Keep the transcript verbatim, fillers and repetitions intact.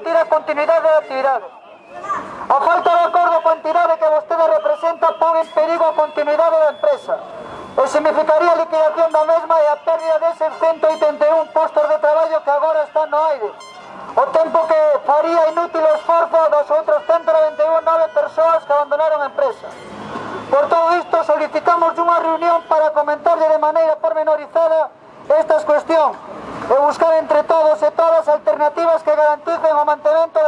garantir a continuidade da actividade. A falta de acordo coa entidade que vostede representa pon en perigo a continuidade da empresa e significaría a liquidación da mesma e a pérdida deses ciento oitenta e un postos de traballo que agora están no aire, o tempo que faría inútil o esforzo das outras ciento noventa e nove persoas que abandonaron a empresa. Por todo isto, solicitamos unha reunión para comentarlle de maneira pormenorizada estas cuestións e buscar entre todos e todas alternativas que garanticen o mantemento